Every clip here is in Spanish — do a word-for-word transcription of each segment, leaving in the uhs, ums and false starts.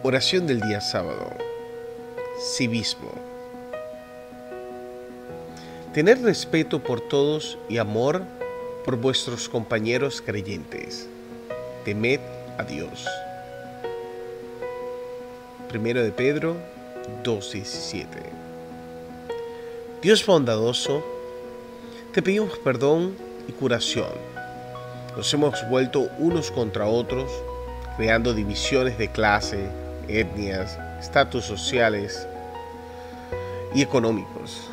Oración del día sábado. Civismo. Tener respeto por todos y amor por vuestros compañeros creyentes. Temed a Dios. Primero de Pedro dos diecisiete. Dios bondadoso, te pedimos perdón y curación. Nos hemos vuelto unos contra otros, creando divisiones de clase, etnias, estatus sociales y económicos.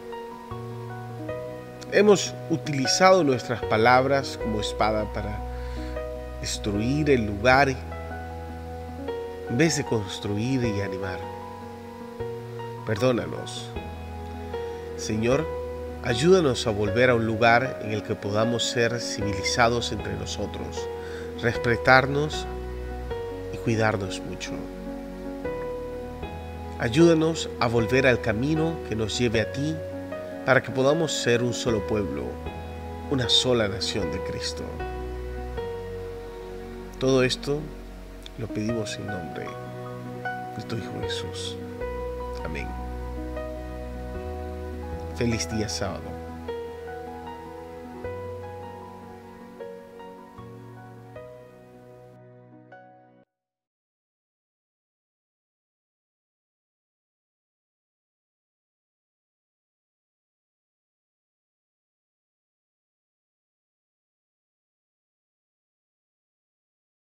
Hemos utilizado nuestras palabras como espada para destruir el lugar en vez de construir y animar. Perdónanos. Señor, ayúdanos a volver a un lugar en el que podamos ser civilizados entre nosotros, respetarnos y cuidarnos mucho. Ayúdanos a volver al camino que nos lleve a ti para que podamos ser un solo pueblo, una sola nación de Cristo. Todo esto lo pedimos en nombre de tu Hijo Jesús. Amén. Feliz día sábado.